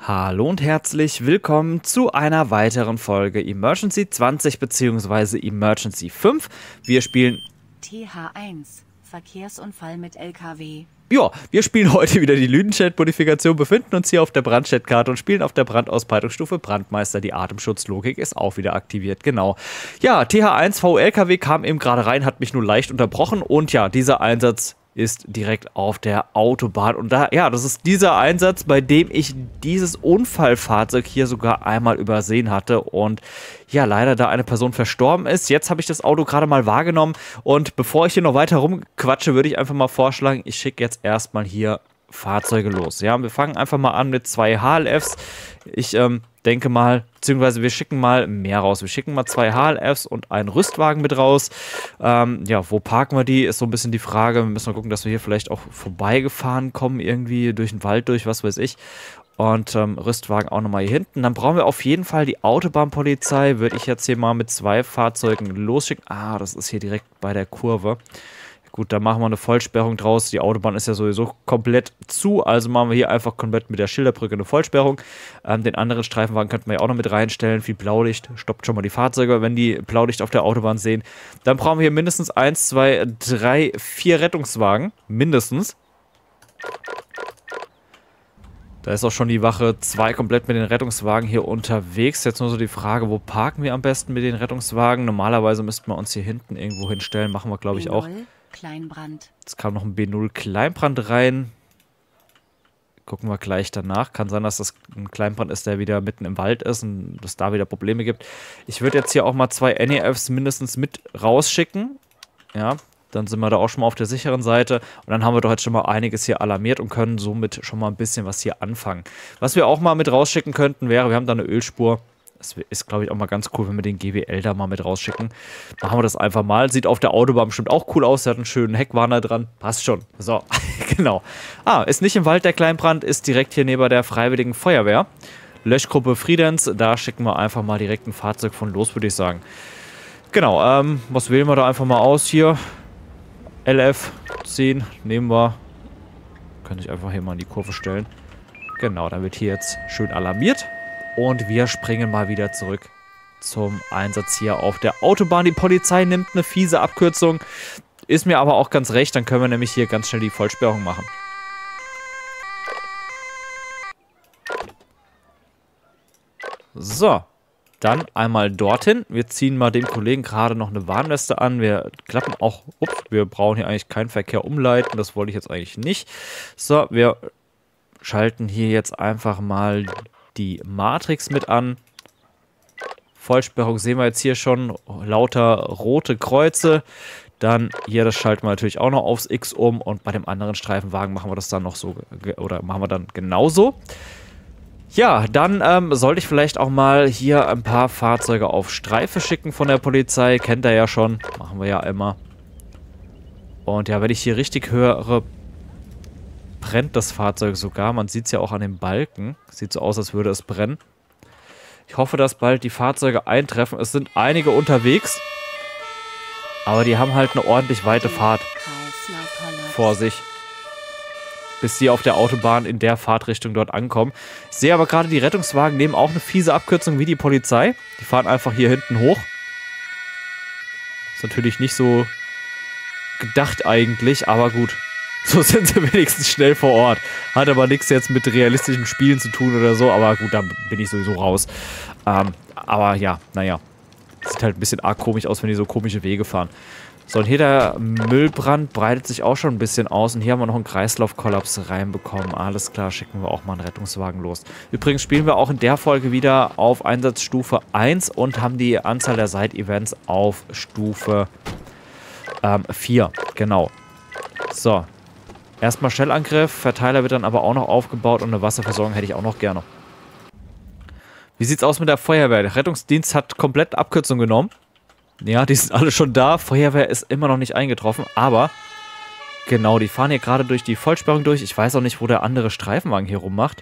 Hallo und herzlich willkommen zu einer weiteren Folge Emergency 20 bzw. Emergency 5. Wir spielen TH1, Verkehrsunfall mit LKW. Ja, wir spielen heute wieder die Lüdenscheid-Modifikation, befinden uns hier auf der Brandscheid-Karte und spielen auf der Brandausbreitungsstufe Brandmeister. Die Atemschutzlogik ist auch wieder aktiviert, genau. Ja, TH1 VLKW kam eben gerade rein, hat mich nur leicht unterbrochen und ja, dieser Einsatz ist direkt auf der Autobahn. Und da, ja, das ist dieser Einsatz, bei dem ich dieses Unfallfahrzeug hier sogar einmal übersehen hatte und ja, leider da eine Person verstorben ist. Jetzt habe ich das Auto gerade mal wahrgenommen und bevor ich hier noch weiter rumquatsche, würde ich einfach mal vorschlagen, ich schicke jetzt erstmal hier Fahrzeuge los. Ja, wir fangen einfach mal an mit 2 HLFs. Ich denke mal, beziehungsweise wir schicken mal mehr raus. Wir schicken mal 2 HLFs und einen Rüstwagen mit raus. Ja, wo parken wir die, ist so ein bisschen die Frage. Wir müssen mal gucken, dass wir hier vielleicht auch vorbeigefahren kommen, irgendwie durch den Wald durch, was weiß ich. Und Rüstwagen auch nochmal hier hinten. Dann brauchen wir auf jeden Fall die Autobahnpolizei. Würde ich jetzt hier mal mit 2 Fahrzeugen losschicken. Ah, das ist hier direkt bei der Kurve. Gut, da machen wir eine Vollsperrung draus. Die Autobahn ist ja sowieso komplett zu, also machen wir hier einfach komplett mit der Schilderbrücke eine Vollsperrung. Den anderen Streifenwagen könnten wir ja auch noch mit reinstellen. Viel Blaulicht, stoppt schon mal die Fahrzeuge, wenn die Blaulicht auf der Autobahn sehen. Dann brauchen wir hier mindestens 1, 2, 3, 4 Rettungswagen. Mindestens. Da ist auch schon die Wache 2 komplett mit den Rettungswagen hier unterwegs. Jetzt nur so die Frage, wo parken wir am besten mit den Rettungswagen? Normalerweise müssten wir uns hier hinten irgendwo hinstellen. Machen wir, glaube ich, auch. Kleinbrand. Jetzt kam noch ein B0 Kleinbrand rein. Gucken wir gleich danach. Kann sein, dass das ein Kleinbrand ist, der wieder mitten im Wald ist und es da wieder Probleme gibt. Ich würde jetzt hier auch mal 2 NEFs mindestens mit rausschicken. Ja, dann sind wir da auch schon mal auf der sicheren Seite. Und dann haben wir doch jetzt schon mal einiges hier alarmiert und können somit schon mal ein bisschen was hier anfangen. Was wir auch mal mit rausschicken könnten, wäre, wir haben da eine Ölspur. Das ist, glaube ich, auch mal ganz cool, wenn wir den GWL da mal mit rausschicken. Machen wir das einfach mal. Sieht auf der Autobahn bestimmt auch cool aus. Der hat einen schönen Heckwarner dran. Passt schon. So, genau. Ah, ist nicht im Wald der Kleinbrand, ist direkt hier neben der Freiwilligen Feuerwehr. Löschgruppe Friedens. Da schicken wir einfach mal direkt ein Fahrzeug von los, würde ich sagen. Genau, was wählen wir da einfach mal aus hier? LF 10 nehmen wir. Könnte ich einfach hier mal in die Kurve stellen. Genau, dann wird hier jetzt schön alarmiert. Und wir springen mal wieder zurück zum Einsatz hier auf der Autobahn. Die Polizei nimmt eine fiese Abkürzung. Ist mir aber auch ganz recht. Dann können wir nämlich hier ganz schnell die Vollsperrung machen. So, dann einmal dorthin. Wir ziehen mal dem Kollegen gerade noch eine Warnweste an. Wir klappen auch... Ups, wir brauchen hier eigentlich keinen Verkehr umleiten. Das wollte ich jetzt eigentlich nicht. So, wir schalten hier jetzt einfach mal die Matrix mit an. Vollsperrung sehen wir jetzt hier schon. Lauter rote Kreuze. Dann hier, das schalten wir natürlich auch noch aufs X um. Und bei dem anderen Streifenwagen machen wir das dann noch so. Oder machen wir dann genauso. Ja, dann sollte ich vielleicht auch mal hier ein paar Fahrzeuge auf Streife schicken von der Polizei. Kennt ihr ja schon. Machen wir ja immer. Und ja, wenn ich hier richtig höre, brennt das Fahrzeug sogar. Man sieht es ja auch an den Balken. Sieht so aus, als würde es brennen. Ich hoffe, dass bald die Fahrzeuge eintreffen. Es sind einige unterwegs. Aber die haben halt eine ordentlich weite Fahrt vor sich. Bis sie auf der Autobahn in der Fahrtrichtung dort ankommen. Ich sehe aber gerade, die Rettungswagen nehmen auch eine fiese Abkürzung wie die Polizei. Die fahren einfach hier hinten hoch. Ist natürlich nicht so gedacht eigentlich, aber gut. So sind sie wenigstens schnell vor Ort. Hat aber nichts jetzt mit realistischen Spielen zu tun oder so. Aber gut, da bin ich sowieso raus. Aber ja, naja. Sieht halt ein bisschen arg komisch aus, wenn die so komische Wege fahren. So, und hier der Müllbrand breitet sich auch schon ein bisschen aus. Und hier haben wir noch einen Kreislaufkollaps reinbekommen. Alles klar, schicken wir auch mal einen Rettungswagen los. Übrigens spielen wir auch in der Folge wieder auf Einsatzstufe 1 und haben die Anzahl der Side-Events auf Stufe 4. Genau. So. Erstmal Shellangriff, Verteiler wird dann aber auch noch aufgebaut und eine Wasserversorgung hätte ich auch noch gerne. Wie sieht's aus mit der Feuerwehr? Der Rettungsdienst hat komplett Abkürzung genommen. Ja, die sind alle schon da. Feuerwehr ist immer noch nicht eingetroffen, aber genau, die fahren hier gerade durch die Vollsperrung durch. Ich weiß auch nicht, wo der andere Streifenwagen hier rummacht.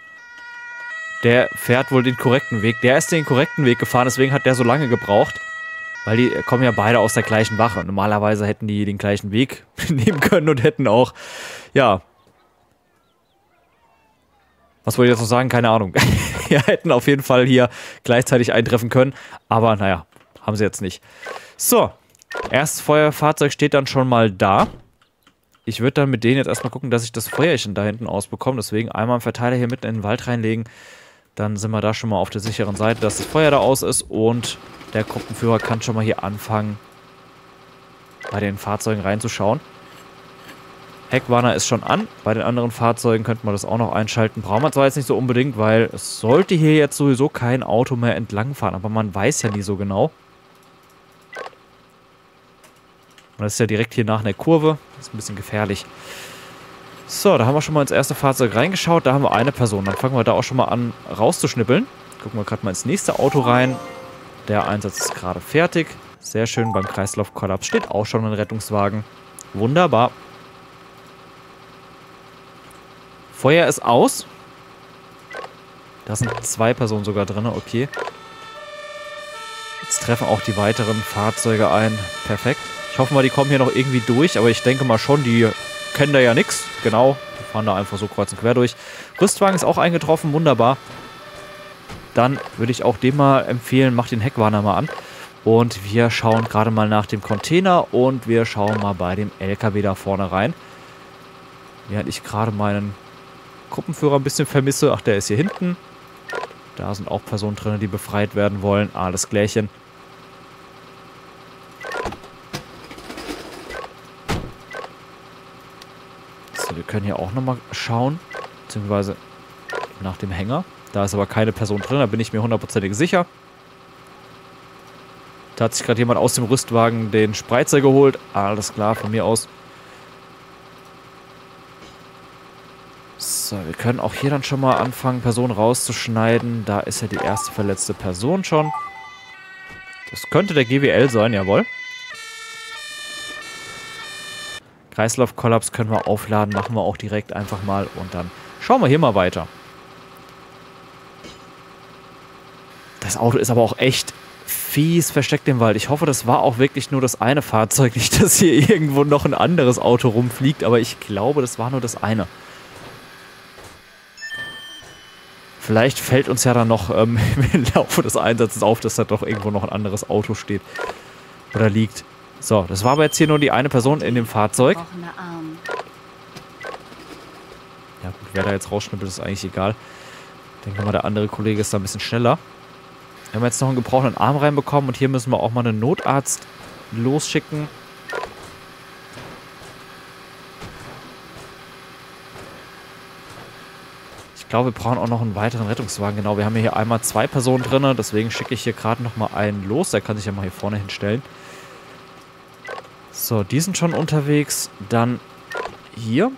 Der fährt wohl den korrekten Weg. Der ist den korrekten Weg gefahren, deswegen hat der so lange gebraucht. Weil die kommen ja beide aus der gleichen Wache. Normalerweise hätten die den gleichen Weg nehmen können und hätten auch, ja, Was wollte ich jetzt noch sagen? Keine Ahnung. Wir hätten auf jeden Fall hier gleichzeitig eintreffen können. Aber naja, haben sie jetzt nicht. So, erstes Feuerfahrzeug steht dann schon mal da. Ich würde dann mit denen jetzt erstmal gucken, dass ich das Feuerchen da hinten ausbekomme. Deswegen einmal einen Verteiler hier mitten in den Wald reinlegen. Dann sind wir da schon mal auf der sicheren Seite, dass das Feuer da aus ist. Und der Gruppenführer kann schon mal hier anfangen, bei den Fahrzeugen reinzuschauen. Heckwarner ist schon an. Bei den anderen Fahrzeugen könnte man das auch noch einschalten. Braucht man zwar jetzt nicht so unbedingt, weil es sollte hier jetzt sowieso kein Auto mehr entlangfahren. Aber man weiß ja nie so genau. Und das ist ja direkt hier nach einer Kurve. Das ist ein bisschen gefährlich. So, da haben wir schon mal ins erste Fahrzeug reingeschaut. Da haben wir eine Person. Dann fangen wir da auch schon mal an rauszuschnippeln. Gucken wir gerade mal ins nächste Auto rein. Der Einsatz ist gerade fertig. Sehr schön, beim Kreislaufkollaps steht auch schon ein Rettungswagen. Wunderbar. Feuer ist aus. Da sind 2 Personen sogar drin, okay. Jetzt treffen auch die weiteren Fahrzeuge ein. Perfekt. Ich hoffe mal, die kommen hier noch irgendwie durch, aber ich denke mal schon, die kennen da ja nichts. Genau, die fahren da einfach so kreuz und quer durch. Rüstwagen ist auch eingetroffen, wunderbar. Dann würde ich auch dem mal empfehlen, mach den Heckwarner mal an. Und wir schauen gerade mal nach dem Container und wir schauen mal bei dem LKW da vorne rein. Während ich gerade meinen Gruppenführer ein bisschen vermisse. Ach, der ist hier hinten. Da sind auch Personen drin, die befreit werden wollen. Alles klärchen. So, wir können hier auch nochmal schauen. Beziehungsweise nach dem Hänger. Da ist aber keine Person drin, da bin ich mir hundertprozentig sicher. Da hat sich gerade jemand aus dem Rüstwagen den Spreizer geholt. Alles klar, von mir aus. So, wir können auch hier dann schon mal anfangen, Personen rauszuschneiden. Da ist ja die erste verletzte Person schon. Das könnte der GWL sein, jawohl. Kreislaufkollaps können wir aufladen, machen wir auch direkt einfach mal. Und dann schauen wir hier mal weiter. Das Auto ist aber auch echt fies versteckt im Wald. Ich hoffe, das war auch wirklich nur das eine Fahrzeug. Nicht, dass hier irgendwo noch ein anderes Auto rumfliegt. Aber ich glaube, das war nur das eine. Vielleicht fällt uns ja dann noch im Laufe des Einsatzes auf, dass da doch irgendwo noch ein anderes Auto steht. Oder liegt. So, das war aber jetzt hier nur die eine Person in dem Fahrzeug. Ja gut, wer da jetzt rausschnippelt, ist eigentlich egal. Ich denke mal, der andere Kollege ist da ein bisschen schneller. Wir haben jetzt noch einen gebrochenen Arm reinbekommen und hier müssen wir auch mal einen Notarzt losschicken. Ich glaube, wir brauchen auch noch einen weiteren Rettungswagen. Genau, wir haben hier einmal 2 Personen drin, deswegen schicke ich hier gerade noch mal einen los. Der kann sich ja mal hier vorne hinstellen. So, die sind schon unterwegs. Dann hier.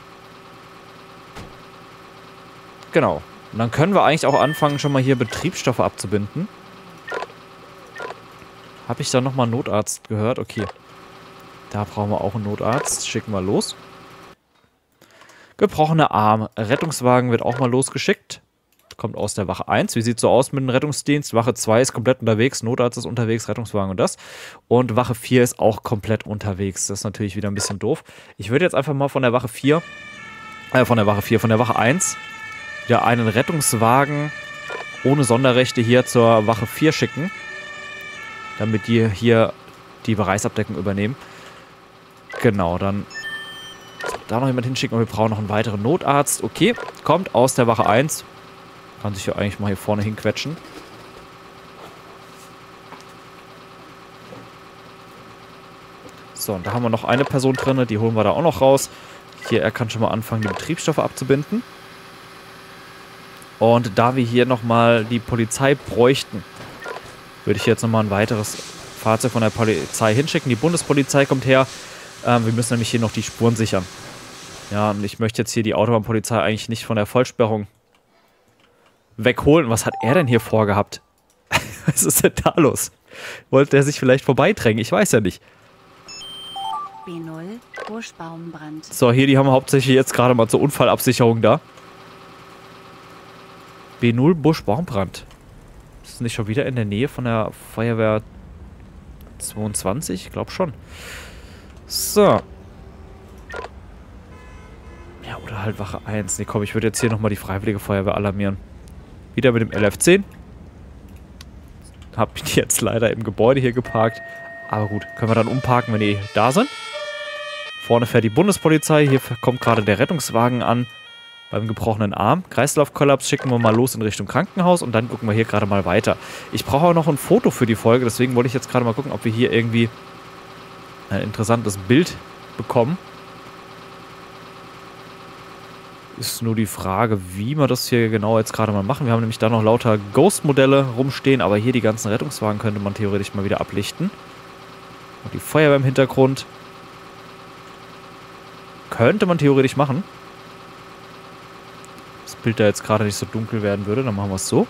Genau. Und dann können wir eigentlich auch anfangen, schon mal hier Betriebsstoffe abzubinden. Habe ich da nochmal einen Notarzt gehört? Okay. Da brauchen wir auch einen Notarzt. Schicken wir los. Gebrochener Arm. Rettungswagen wird auch mal losgeschickt. Kommt aus der Wache 1. Wie sieht es so aus mit dem Rettungsdienst? Wache 2 ist komplett unterwegs. Notarzt ist unterwegs. Rettungswagen und das. Und Wache 4 ist auch komplett unterwegs. Das ist natürlich wieder ein bisschen doof. Ich würde jetzt einfach mal von der Wache 4, von der Wache 1 ja, einen Rettungswagen ohne Sonderrechte hier zur Wache 4 schicken, damit die hier die Bereichsabdeckung übernehmen. Genau, dann da noch jemand hinschicken und wir brauchen noch einen weiteren Notarzt. Okay, kommt aus der Wache 1. Kann sich ja eigentlich mal hier vorne hinquetschen. So, und da haben wir noch eine Person drin, die holen wir da auch noch raus. Hier, er kann schon mal anfangen, die Betriebsstoffe abzubinden. Und da wir hier nochmal die Polizei bräuchten, würde ich jetzt nochmal ein weiteres Fahrzeug von der Polizei hinschicken. Die Bundespolizei kommt her. Wir müssen nämlich hier noch die Spuren sichern. Ja, und ich möchte jetzt hier die Autobahnpolizei eigentlich nicht von der Vollsperrung wegholen. Was hat er denn hier vorgehabt? Was ist denn da los? Wollte er sich vielleicht vorbeidrängen? Ich weiß ja nicht. B0, Buschbaumbrand. So, hier, die haben wir hauptsächlich jetzt gerade mal zur Unfallabsicherung da. B0 Buschbaumbrand. Ist das nicht schon wieder in der Nähe von der Feuerwehr 22? Ich glaube schon. So. Ja, oder halt Wache 1. Nee, komm, ich würde jetzt hier nochmal die Freiwillige Feuerwehr alarmieren. Wieder mit dem LF10. Hab ich die jetzt leider im Gebäude hier geparkt. Aber gut, können wir dann umparken, wenn die da sind. Vorne fährt die Bundespolizei. Hier kommt gerade der Rettungswagen an. Beim gebrochenen Arm. Kreislaufkollaps schicken wir mal los in Richtung Krankenhaus. Und dann gucken wir hier gerade mal weiter. Ich brauche auch noch ein Foto für die Folge. Deswegen wollte ich jetzt gerade mal gucken, ob wir hier irgendwie ein interessantes Bild bekommen. Ist nur die Frage, wie wir das hier genau jetzt gerade mal machen. Wir haben nämlich da noch lauter Ghost-Modelle rumstehen, aber hier die ganzen Rettungswagen könnte man theoretisch mal wieder ablichten. Und die Feuerwehr im Hintergrund könnte man theoretisch machen. Das Bild da jetzt gerade nicht so dunkel werden würde, dann machen wir es so.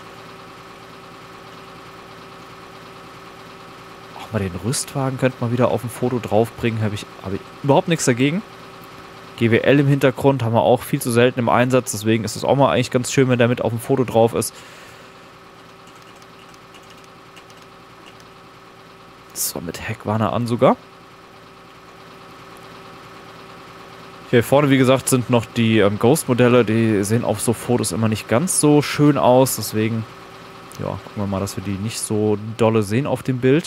Auch mal den Rüstwagen könnte man wieder auf ein Foto draufbringen, habe ich überhaupt nichts dagegen. GWL im Hintergrund haben wir auch viel zu selten im Einsatz, deswegen ist es auch mal eigentlich ganz schön, wenn der mit auf dem Foto drauf ist. So, mit Heckwarner an sogar. Hier vorne, wie gesagt, sind noch die Ghost-Modelle. Die sehen auf so Fotos immer nicht ganz so schön aus, deswegen ja, gucken wir mal, dass wir die nicht so dolle sehen auf dem Bild.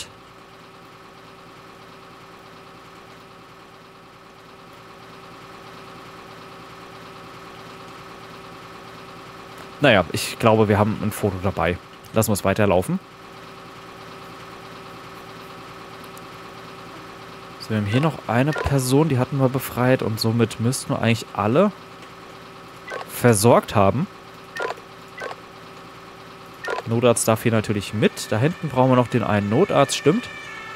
Naja, ich glaube, wir haben ein Foto dabei. Lassen wir es weiterlaufen. So, wir haben hier noch eine Person, die hatten wir befreit und somit müssten wir eigentlich alle versorgt haben. Notarzt darf hier natürlich mit. Da hinten brauchen wir noch den einen Notarzt, stimmt.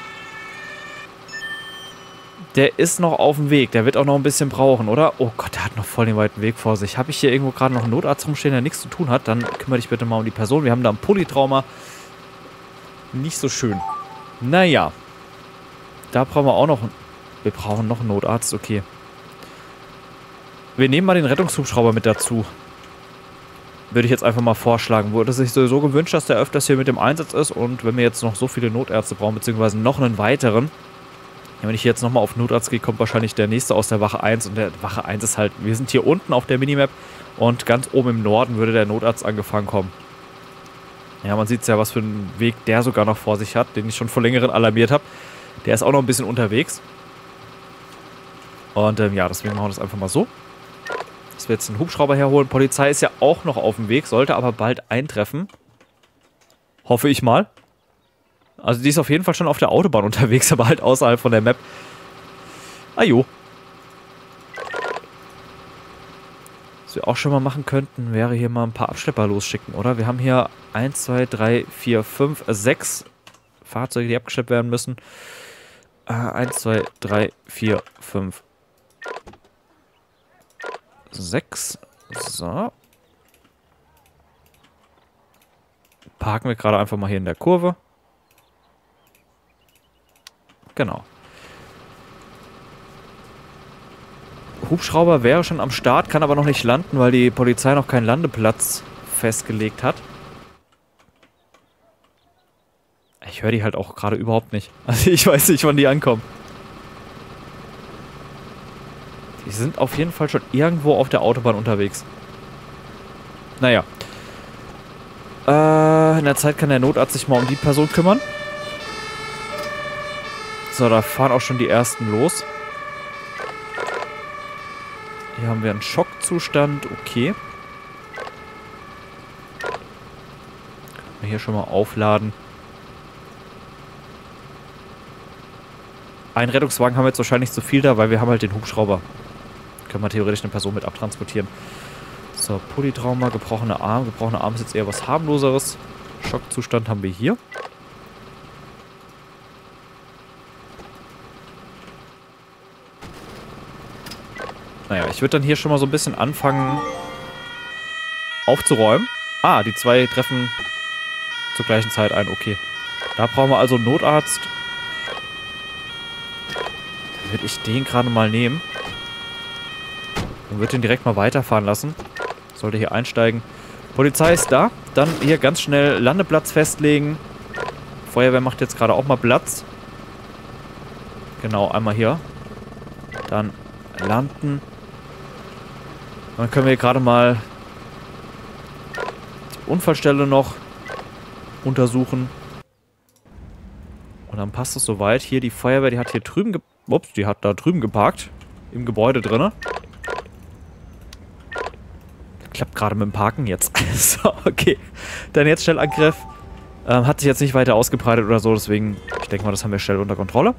Der ist noch auf dem Weg. Der wird auch noch ein bisschen brauchen, oder? Oh Gott, der hat noch voll den weiten Weg vor sich. Habe ich hier irgendwo gerade noch einen Notarzt rumstehen, der nichts zu tun hat? Dann kümmere dich bitte mal um die Person. Wir haben da ein Polytrauma. Nicht so schön. Naja. Da brauchen wir auch noch... Wir brauchen noch einen Notarzt, okay. Wir nehmen mal den Rettungshubschrauber mit dazu. Würde ich jetzt einfach mal vorschlagen. Wurde sich sowieso gewünscht, dass der öfters hier mit dem Einsatz ist. Und wenn wir jetzt noch so viele Notärzte brauchen, beziehungsweise noch einen weiteren... Ja, wenn ich jetzt nochmal auf Notarzt gehe, kommt wahrscheinlich der nächste aus der Wache 1. Und der Wache 1 ist halt, wir sind hier unten auf der Minimap und ganz oben im Norden würde der Notarzt angefangen kommen. Ja, man sieht ja, was für einen Weg der sogar noch vor sich hat, den ich schon vor längerem alarmiert habe. Der ist auch noch ein bisschen unterwegs. Und ja, deswegen machen wir das einfach mal so. Dass wir jetzt einen Hubschrauber herholen. Polizei ist ja auch noch auf dem Weg, sollte aber bald eintreffen. Hoffe ich mal. Also die ist auf jeden Fall schon auf der Autobahn unterwegs, aber halt außerhalb von der Map. Ajo. Was wir auch schon mal machen könnten, wäre hier mal ein paar Abschlepper losschicken, oder? Wir haben hier 1, 2, 3, 4, 5, 6 Fahrzeuge, die abgeschleppt werden müssen. 1, 2, 3, 4, 5, 6. So. Parken wir gerade einfach mal hier in der Kurve. Genau. Hubschrauber wäre schon am Start, kann aber noch nicht landen, weil die Polizei noch keinen Landeplatz festgelegt hat. Ich höre die halt auch gerade überhaupt nicht. Also ich weiß nicht, wann die ankommen. Die sind auf jeden Fall schon irgendwo auf der Autobahn unterwegs. Naja. In der Zeit kann der Notarzt sich mal um die Person kümmern. So, da fahren auch schon die ersten los. Hier haben wir einen Schockzustand. Okay. Können wir hier schon mal aufladen. Ein Rettungswagen haben wir jetzt wahrscheinlich zu viel da, weil wir haben halt den Hubschrauber. Können wir theoretisch eine Person mit abtransportieren. So, Polytrauma, gebrochener Arm. Gebrochener Arm ist jetzt eher was harmloseres. Schockzustand haben wir hier. Naja, ich würde dann hier schon mal so ein bisschen anfangen aufzuräumen. Ah, die zwei treffen zur gleichen Zeit ein. Okay. Da brauchen wir also einen Notarzt. Dann würde ich den gerade mal nehmen. Und würde den direkt mal weiterfahren lassen. Sollte hier einsteigen. Polizei ist da. Dann hier ganz schnell Landeplatz festlegen. Feuerwehr macht jetzt gerade auch mal Platz. Genau, einmal hier. Dann landen. dann können wir hier gerade mal die Unfallstelle noch untersuchen. Und dann passt es soweit. Hier die Feuerwehr, die hat hier drüben die hat da drüben geparkt. Im Gebäude drinne. Klappt gerade mit dem Parken jetzt. So, okay. Dann jetzt schnell Angriff. Hat sich jetzt nicht weiter ausgebreitet oder so, deswegen, ich denke mal, das haben wir schnell unter Kontrolle.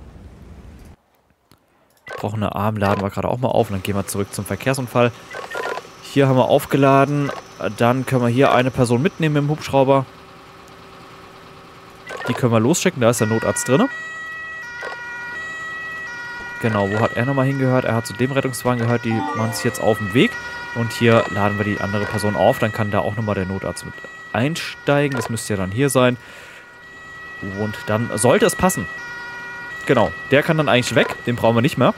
Gebrochene Arm laden wir gerade auch mal auf und dann gehen wir zurück zum Verkehrsunfall. Hier haben wir aufgeladen. Dann können wir hier eine Person mitnehmen mit dem Hubschrauber. Die können wir losschicken, da ist der Notarzt drin. Genau, wo hat er nochmal hingehört? Er hat zu dem Rettungswagen gehört, die machen sich jetzt auf den Weg. Und hier laden wir die andere Person auf, dann kann da auch nochmal der Notarzt mit einsteigen. Das müsste ja dann hier sein. Und dann sollte es passen. Genau, der kann dann eigentlich weg, den brauchen wir nicht mehr.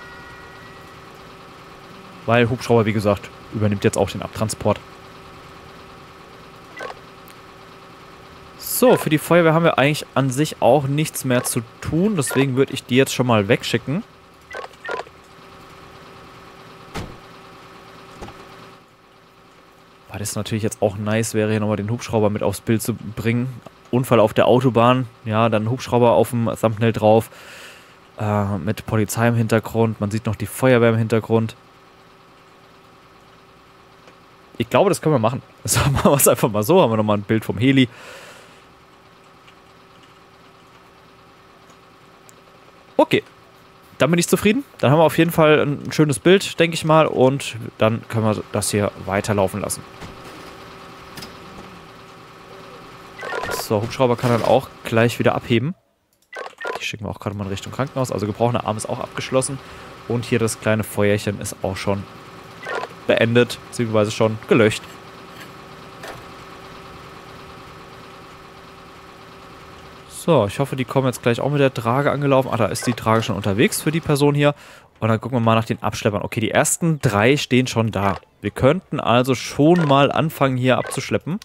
Weil Hubschrauber, wie gesagt, übernimmt jetzt auch den Abtransport. So, für die Feuerwehr haben wir eigentlich an sich auch nichts mehr zu tun. Deswegen würde ich die jetzt schon mal wegschicken. Weil das natürlich jetzt auch nice wäre, hier nochmal den Hubschrauber mit aufs Bild zu bringen. Unfall auf der Autobahn. Ja, dann Hubschrauber auf dem Thumbnail drauf. Mit Polizei im Hintergrund. Man sieht noch die Feuerwehr im Hintergrund. Ich glaube, das können wir machen. Das machen wir es einfach mal so. Haben wir nochmal ein Bild vom Heli. Okay. Dann bin ich zufrieden. Dann haben wir auf jeden Fall ein schönes Bild, denke ich mal. Und dann können wir das hier weiterlaufen lassen. So, Hubschrauber kann dann auch gleich wieder abheben. Die schicken wir auch gerade mal in Richtung Krankenhaus. Also gebrochener Arm ist auch abgeschlossen. Und hier das kleine Feuerchen ist auch schon beendet, beziehungsweise schon gelöscht. So, ich hoffe, die kommen jetzt gleich auch mit der Trage angelaufen. Ah, da ist die Trage schon unterwegs für die Person hier. Und dann gucken wir mal nach den Abschleppern. Okay, die ersten 3 stehen schon da. Wir könnten also schon mal anfangen, hier abzuschleppen.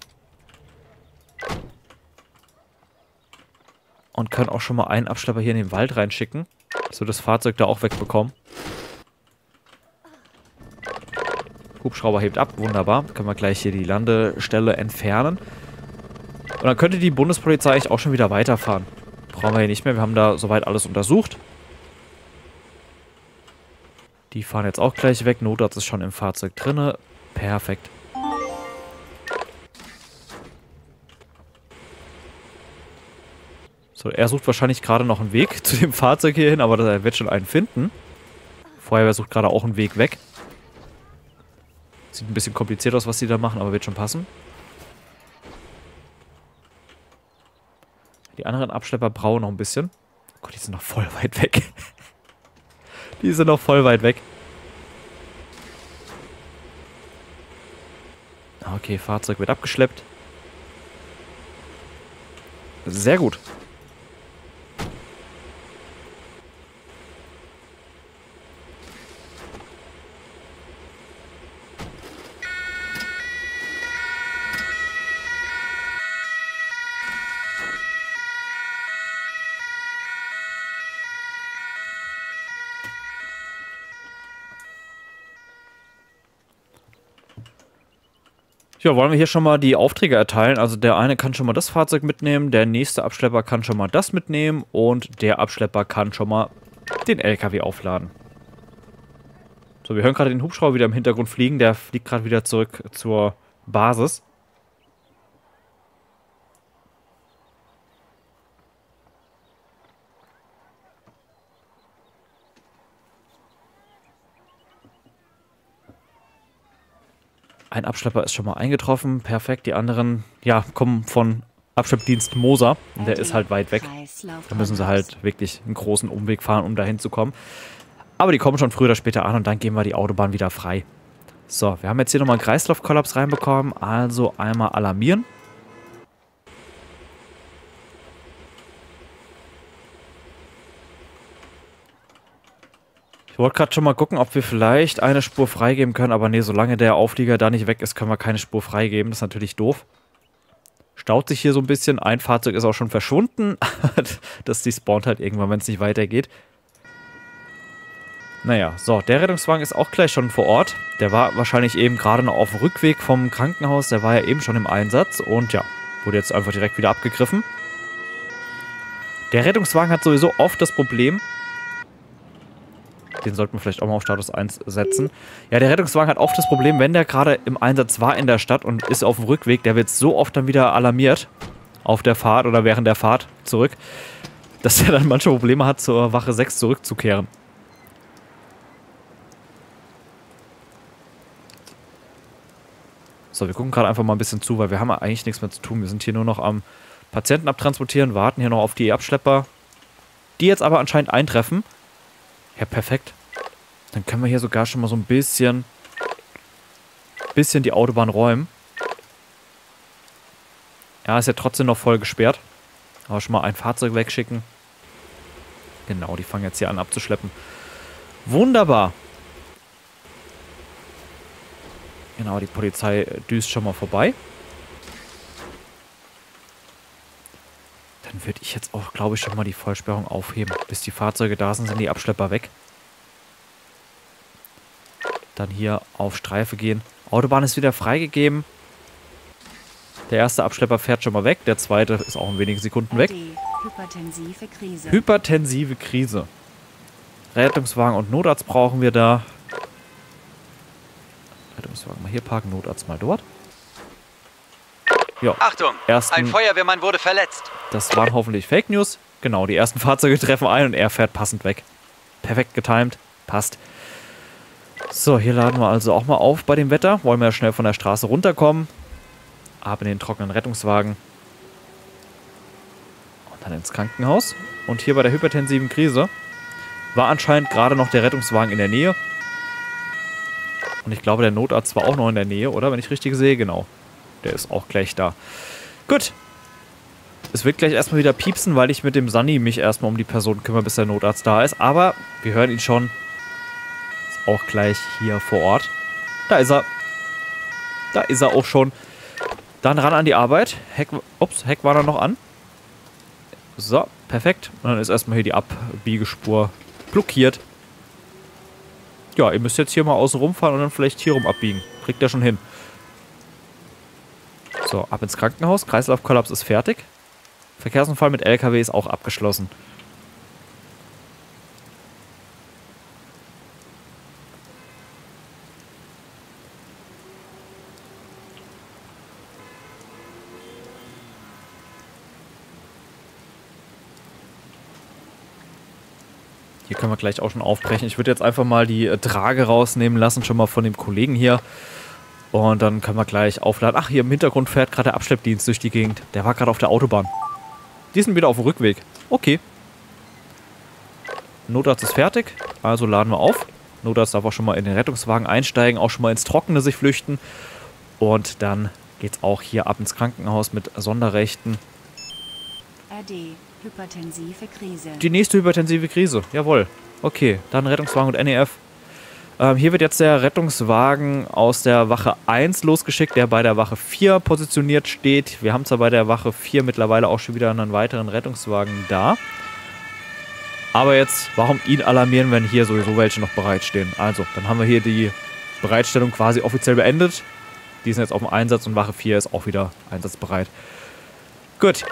Und können auch schon mal einen Abschlepper hier in den Wald reinschicken. So das Fahrzeug da auch wegbekommen. Hubschrauber hebt ab, wunderbar. Können wir gleich hier die Landestelle entfernen. Und dann könnte die Bundespolizei eigentlich auch schon wieder weiterfahren. Brauchen wir hier nicht mehr, wir haben da soweit alles untersucht. Die fahren jetzt auch gleich weg. Notarzt ist schon im Fahrzeug drin. Perfekt. So, er sucht wahrscheinlich gerade noch einen Weg zu dem Fahrzeug hier hin, aber er wird schon einen finden. Feuerwehr sucht gerade auch einen Weg weg. Sieht ein bisschen kompliziert aus, was sie da machen, aber wird schon passen. Die anderen Abschlepper brauchen noch ein bisschen. Oh Gott, die sind noch voll weit weg. Die sind noch voll weit weg. Okay, Fahrzeug wird abgeschleppt. Sehr gut. Ja, wollen wir hier schon mal die Aufträge erteilen. Also der eine kann schon mal das Fahrzeug mitnehmen, der nächste Abschlepper kann schon mal das mitnehmen und der Abschlepper kann schon mal den LKW aufladen. So, wir hören gerade den Hubschrauber wieder im Hintergrund fliegen. Der fliegt gerade wieder zurück zur Basis. Ein Abschlepper ist schon mal eingetroffen. Perfekt. Die anderen, ja, kommen von Abschleppdienst Moser. Und der ist halt weit weg. Da müssen sie halt wirklich einen großen Umweg fahren, um da hinzukommen. Aber die kommen schon früher oder später an und dann gehen wir die Autobahn wieder frei. So, wir haben jetzt hier nochmal einen Kreislaufkollaps reinbekommen. Also einmal alarmieren. Ich wollte gerade schon mal gucken, ob wir vielleicht eine Spur freigeben können, aber nee, solange der Auflieger da nicht weg ist, können wir keine Spur freigeben. Das ist natürlich doof. Staut sich hier so ein bisschen. Ein Fahrzeug ist auch schon verschwunden. Das spawnt halt irgendwann, wenn es nicht weitergeht. Naja, so, der Rettungswagen ist auch gleich schon vor Ort. Der war wahrscheinlich eben gerade noch auf dem Rückweg vom Krankenhaus. Der war ja eben schon im Einsatz und ja, wurde jetzt einfach direkt wieder abgegriffen. Der Rettungswagen hat sowieso oft das Problem, den sollten wir vielleicht auch mal auf Status 1 setzen. Ja, der Rettungswagen hat oft das Problem, wenn der gerade im Einsatz war in der Stadt und ist auf dem Rückweg, der wird so oft dann wieder alarmiert auf der Fahrt oder während der Fahrt zurück, dass er dann manche Probleme hat, zur Wache 6 zurückzukehren. So, wir gucken gerade einfach mal ein bisschen zu, weil wir haben ja eigentlich nichts mehr zu tun. Wir sind hier nur noch am Patienten abtransportieren, warten hier noch auf die Abschlepper, die jetzt aber anscheinend eintreffen. Ja, perfekt. Dann können wir hier sogar schon mal so ein bisschen die Autobahn räumen. Ja, ist ja trotzdem noch voll gesperrt. Aber schon mal ein Fahrzeug wegschicken. Genau, die fangen jetzt hier an abzuschleppen. Wunderbar. Genau, die Polizei düst schon mal vorbei. Dann würde ich jetzt auch, glaube ich, schon mal die Vollsperrung aufheben. Bis die Fahrzeuge da sind, sind die Abschlepper weg. Dann hier auf Streife gehen. Autobahn ist wieder freigegeben. Der erste Abschlepper fährt schon mal weg. Der zweite ist auch in wenigen Sekunden weg. Hypertensive Krise. Hypertensive Krise. Rettungswagen und Notarzt brauchen wir da. Rettungswagen mal hier parken, Notarzt mal dort. Jo. Achtung, ein Feuerwehrmann wurde verletzt. Das waren hoffentlich Fake News. Genau, die ersten Fahrzeuge treffen ein und er fährt passend weg. Perfekt getimed. Passt. So, hier laden wir also auch mal auf bei dem Wetter. Wollen wir ja schnell von der Straße runterkommen. Ab in den trockenen Rettungswagen. Und dann ins Krankenhaus. Und hier bei der hypertensiven Krise war anscheinend gerade noch der Rettungswagen in der Nähe. Und ich glaube, der Notarzt war auch noch in der Nähe, oder? Wenn ich richtig sehe, genau. Der ist auch gleich da. Gut. Es wird gleich erstmal wieder piepsen, weil ich mit dem Sunny mich erstmal um die Person kümmere, bis der Notarzt da ist. Aber wir hören ihn schon. Ist auch gleich hier vor Ort. Da ist er. Da ist er auch schon. Dann ran an die Arbeit. Heck war da noch an. So, perfekt. Und dann ist erstmal hier die Abbiegespur blockiert. Ja, ihr müsst jetzt hier mal außen rumfahren und dann vielleicht hier rum abbiegen. Kriegt er schon hin. So, ab ins Krankenhaus. Kreislaufkollaps ist fertig. Verkehrsunfall mit LKW ist auch abgeschlossen. Hier können wir gleich auch schon aufbrechen. Ich würde jetzt einfach mal die Trage rausnehmen lassen, schon mal von dem Kollegen hier. Und dann können wir gleich aufladen. Ach, hier im Hintergrund fährt gerade der Abschleppdienst durch die Gegend. Der war gerade auf der Autobahn. Die sind wieder auf dem Rückweg. Okay. Notarzt ist fertig. Also laden wir auf. Notarzt darf auch schon mal in den Rettungswagen einsteigen. Auch schon mal ins Trockene sich flüchten. Und dann geht's auch hier ab ins Krankenhaus mit Sonderrechten. RD. Hypertensive Krise. Die nächste hypertensive Krise. Jawohl. Okay, dann Rettungswagen und NEF. Hier wird jetzt der Rettungswagen aus der Wache 1 losgeschickt, der bei der Wache 4 positioniert steht. Wir haben zwar bei der Wache 4 mittlerweile auch schon wieder einen weiteren Rettungswagen da. Aber jetzt, warum ihn alarmieren, wenn hier sowieso welche noch bereitstehen? Also, dann haben wir hier die Bereitstellung quasi offiziell beendet. Die sind jetzt auf dem Einsatz und Wache 4 ist auch wieder einsatzbereit. Gut.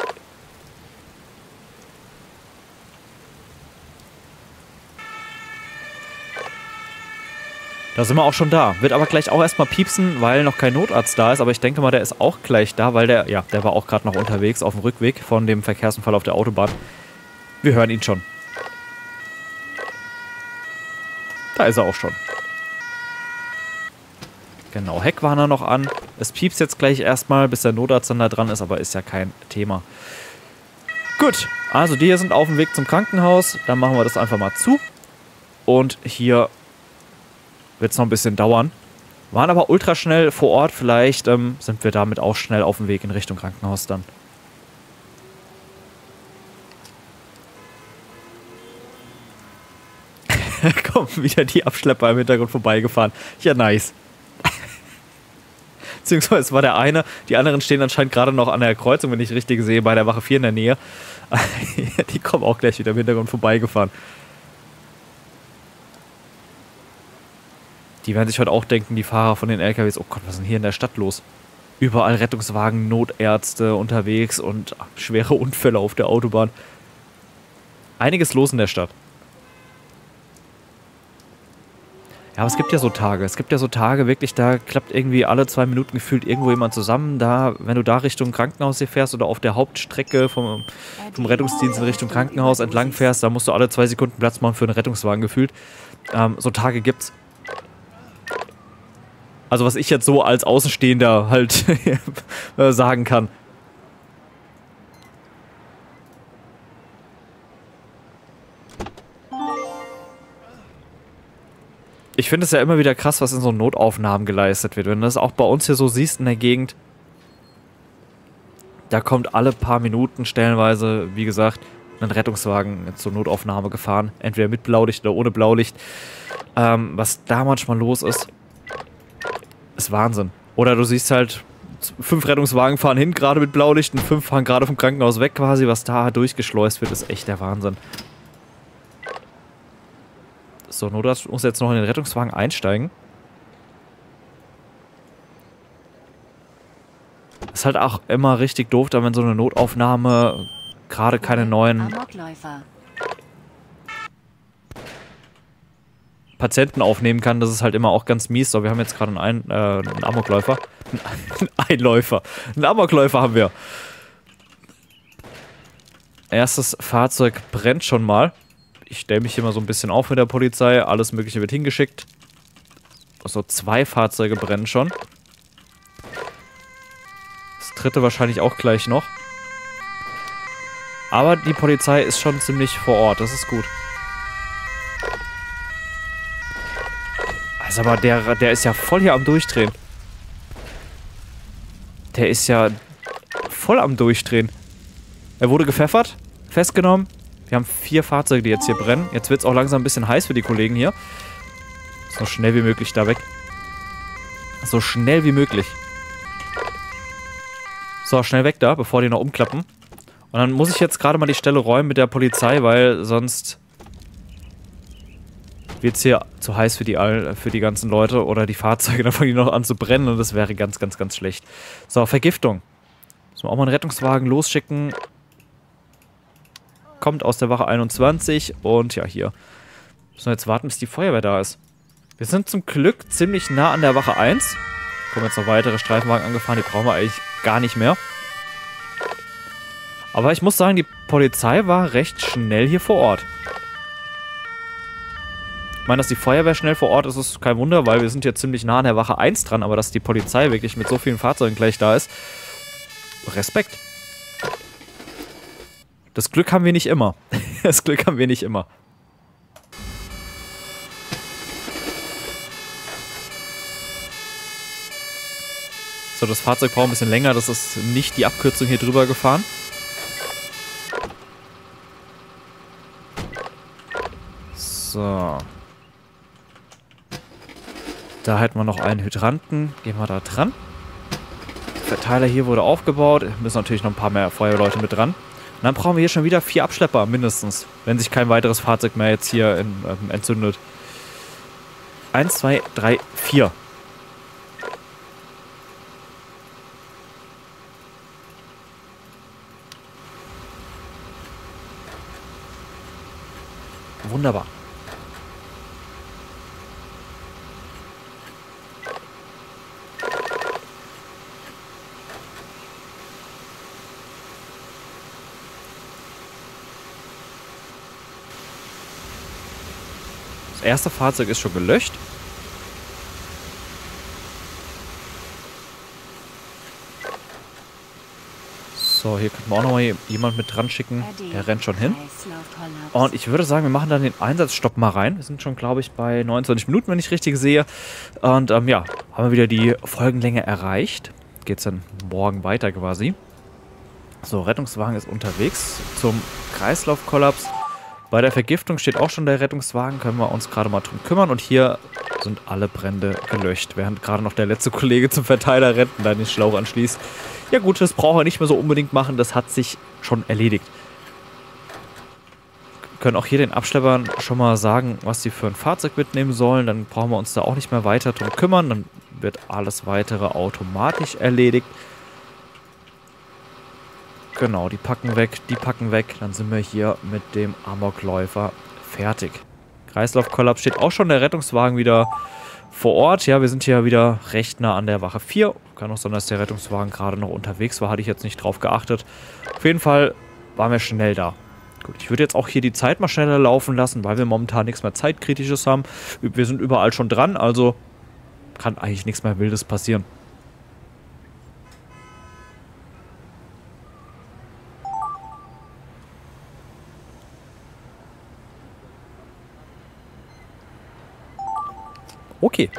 Da sind wir auch schon da. Wird aber gleich auch erstmal piepsen, weil noch kein Notarzt da ist. Aber ich denke mal, der ist auch gleich da, weil der war auch gerade noch unterwegs auf dem Rückweg von dem Verkehrsunfall auf der Autobahn. Wir hören ihn schon. Da ist er auch schon. Genau, Heckwarner noch an. Es piepst jetzt gleich erstmal, bis der Notarzt dann da dran ist, aber ist ja kein Thema. Gut, also die hier sind auf dem Weg zum Krankenhaus. Dann machen wir das einfach mal zu. Und hier wird es noch ein bisschen dauern. Waren aber ultra schnell vor Ort. Vielleicht sind wir damit auch schnell auf dem Weg in Richtung Krankenhaus dann. Kommen wieder die Abschlepper im Hintergrund vorbeigefahren. Ja, nice. Beziehungsweise es war der eine. Die anderen stehen anscheinend gerade noch an der Kreuzung, wenn ich richtig sehe, bei der Wache 4 in der Nähe. Die kommen auch gleich wieder im Hintergrund vorbeigefahren. Die werden sich heute auch denken, die Fahrer von den LKWs, oh Gott, was ist denn hier in der Stadt los? Überall Rettungswagen, Notärzte unterwegs und schwere Unfälle auf der Autobahn. Einiges los in der Stadt. Ja, aber es gibt ja so Tage. Es gibt ja so Tage, wirklich, da klappt irgendwie alle 2 Minuten gefühlt irgendwo jemand zusammen. Da, wenn du da Richtung Krankenhaus hier fährst oder auf der Hauptstrecke vom Rettungsdienst in Richtung Krankenhaus entlang fährst, da musst du alle 2 Sekunden Platz machen für einen Rettungswagen gefühlt. So Tage gibt's. Also was ich jetzt so als Außenstehender halt sagen kann. Ich finde es ja immer wieder krass, was in so Notaufnahmen geleistet wird. Wenn du das auch bei uns hier so siehst in der Gegend, da kommt alle paar Minuten stellenweise, wie gesagt, ein Rettungswagen zur Notaufnahme gefahren. Entweder mit Blaulicht oder ohne Blaulicht. Was da manchmal los ist Wahnsinn. Oder du siehst halt, 5 Rettungswagen fahren hin, gerade mit Blaulicht, und 5 fahren gerade vom Krankenhaus weg quasi. Was da durchgeschleust wird, ist echt der Wahnsinn. So, Notarzt muss jetzt noch in den Rettungswagen einsteigen. Ist halt auch immer richtig doof, da wenn so eine Notaufnahme gerade keine neuen Patienten aufnehmen kann. Das ist halt immer auch ganz mies. So, wir haben jetzt gerade einen Amokläufer. Einen Einläufer. Einen Amokläufer haben wir. Erstes Fahrzeug brennt schon mal. Ich stelle mich hier mal so ein bisschen auf mit der Polizei. Alles Mögliche wird hingeschickt. So, 2 Fahrzeuge brennen schon. Das dritte wahrscheinlich auch gleich noch. Aber die Polizei ist schon ziemlich vor Ort. Das ist gut. Also aber der ist ja voll hier am Durchdrehen. Der ist ja voll am Durchdrehen. Er wurde gepfeffert, festgenommen. Wir haben 4 Fahrzeuge, die jetzt hier brennen. Jetzt wird es auch langsam ein bisschen heiß für die Kollegen hier. So schnell wie möglich da weg. So schnell wie möglich. So, schnell weg da, bevor die noch umklappen. Und dann muss ich jetzt gerade mal die Stelle räumen mit der Polizei, weil sonst wird es hier zu heiß für die ganzen Leute oder die Fahrzeuge, dann fangen die noch an zu brennen und das wäre ganz, ganz, ganz schlecht. So, Vergiftung. Müssen wir auch mal einen Rettungswagen losschicken. Kommt aus der Wache 21 und ja, hier. Müssen wir jetzt warten, bis die Feuerwehr da ist. Wir sind zum Glück ziemlich nah an der Wache 1. Kommen jetzt noch weitere Streifenwagen angefahren, die brauchen wir eigentlich gar nicht mehr. Aber ich muss sagen, die Polizei war recht schnell hier vor Ort. Ich meine, dass die Feuerwehr schnell vor Ort ist, ist kein Wunder, weil wir sind jetzt ziemlich nah an der Wache 1 dran, aber dass die Polizei wirklich mit so vielen Fahrzeugen gleich da ist, Respekt. Das Glück haben wir nicht immer. Das Glück haben wir nicht immer. So, das Fahrzeug braucht ein bisschen länger, das ist nicht die Abkürzung hier drüber gefahren. So. Da hätten wir noch einen Hydranten. Gehen wir da dran. Der Verteiler hier wurde aufgebaut. Müssen natürlich noch ein paar mehr Feuerwehrleute mit dran. Und dann brauchen wir hier schon wieder 4 Abschlepper mindestens. Wenn sich kein weiteres Fahrzeug mehr jetzt hier entzündet. 1, 2, 3, 4. Wunderbar. Das erste Fahrzeug ist schon gelöscht. So, hier könnten wir auch nochmal jemand mit dran schicken. Der rennt schon hin. Und ich würde sagen, wir machen dann den Einsatzstopp mal rein. Wir sind schon, glaube ich, bei 29 Minuten, wenn ich richtig sehe. Und ja, haben wir wieder die Folgenlänge erreicht. Geht's dann morgen weiter quasi. So, Rettungswagen ist unterwegs zum Kreislaufkollaps. Bei der Vergiftung steht auch schon der Rettungswagen. Können wir uns gerade mal drum kümmern. Und hier sind alle Brände gelöscht. Während gerade noch der letzte Kollege zum Verteiler rennt und dann den Schlauch anschließt. Ja gut, das brauchen wir nicht mehr so unbedingt machen. Das hat sich schon erledigt. können auch hier den Abschleppern schon mal sagen, was sie für ein Fahrzeug mitnehmen sollen. Dann brauchen wir uns da auch nicht mehr weiter drum kümmern. Dann wird alles weitere automatisch erledigt. Genau, die packen weg. Dann sind wir hier mit dem Amokläufer fertig. Kreislaufkollaps steht auch schon der Rettungswagen wieder vor Ort. Ja, wir sind hier wieder recht nah an der Wache 4. Kann auch sein, dass der Rettungswagen gerade noch unterwegs war. Hatte ich jetzt nicht drauf geachtet. Auf jeden Fall waren wir schnell da. Gut, ich würde jetzt auch hier die Zeit mal schneller laufen lassen, weil wir momentan nichts mehr Zeitkritisches haben. Wir sind überall schon dran, also kann eigentlich nichts mehr Wildes passieren. Okay.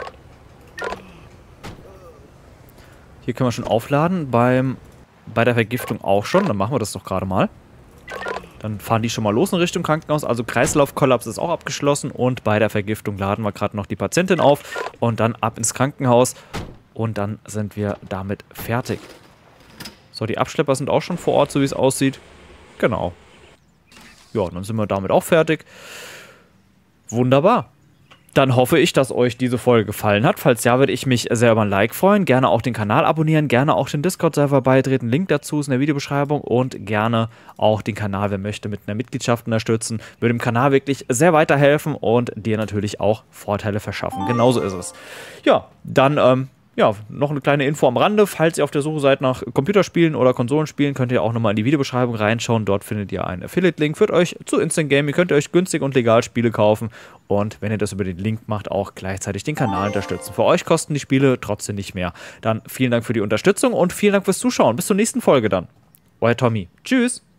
Hier können wir schon aufladen. Bei der Vergiftung auch schon. Dann machen wir das doch gerade mal. Dann fahren die schon mal los in Richtung Krankenhaus. Also Kreislaufkollaps ist auch abgeschlossen. Und bei der Vergiftung laden wir gerade noch die Patientin auf. Und dann ab ins Krankenhaus. Und dann sind wir damit fertig. So, die Abschlepper sind auch schon vor Ort, so wie es aussieht. Genau. Ja, dann sind wir damit auch fertig. Wunderbar. Dann hoffe ich, dass euch diese Folge gefallen hat. Falls ja, würde ich mich sehr über ein Like freuen. Gerne auch den Kanal abonnieren, gerne auch den Discord-Server beitreten. Link dazu ist in der Videobeschreibung und gerne auch den Kanal, wer möchte, mit einer Mitgliedschaft unterstützen. Würde dem Kanal wirklich sehr weiterhelfen und dir natürlich auch Vorteile verschaffen. Genauso ist es. Ja, dann ja, noch eine kleine Info am Rande. Falls ihr auf der Suche seid nach Computerspielen oder Konsolenspielen, könnt ihr auch nochmal in die Videobeschreibung reinschauen. Dort findet ihr einen Affiliate-Link für euch zu Instant Gaming. Könnt ihr euch günstig und legal Spiele kaufen. Und wenn ihr das über den Link macht, auch gleichzeitig den Kanal unterstützen. Für euch kosten die Spiele trotzdem nicht mehr. Dann vielen Dank für die Unterstützung und vielen Dank fürs Zuschauen. Bis zur nächsten Folge dann. Euer Tommy. Tschüss.